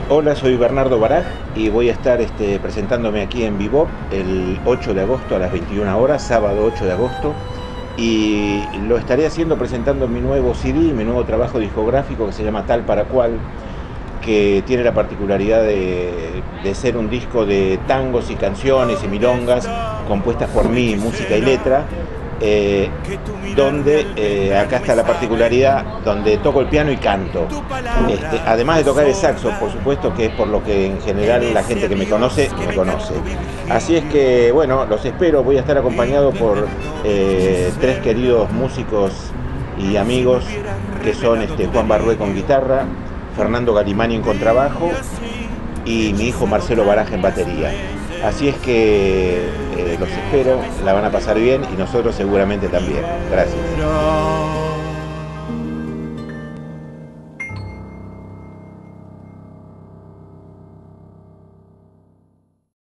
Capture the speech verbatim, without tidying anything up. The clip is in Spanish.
Hola, soy Bernardo Baraj y voy a estar este, presentándome aquí en Bebop el ocho de agosto a las veintiuna horas, sábado ocho de agosto, y lo estaré haciendo presentando mi nuevo C D, mi nuevo trabajo discográfico que se llama Tal para Cual, que tiene la particularidad de, de ser un disco de tangos y canciones y milongas compuestas por mí, música y letra, eh, donde eh, acá está la particularidad, donde toco el piano y canto. Este, además de tocar el saxo, por supuesto, que es por lo que en general la gente que me conoce, me conoce. Así es que, bueno, los espero, voy a estar acompañado por eh, tres queridos músicos y amigos que son este, Juan Barrué con guitarra, Fernando Galimani en contrabajo y mi hijo Marcelo Baraja en batería. Así es que eh, los espero, la van a pasar bien y nosotros seguramente también. Gracias.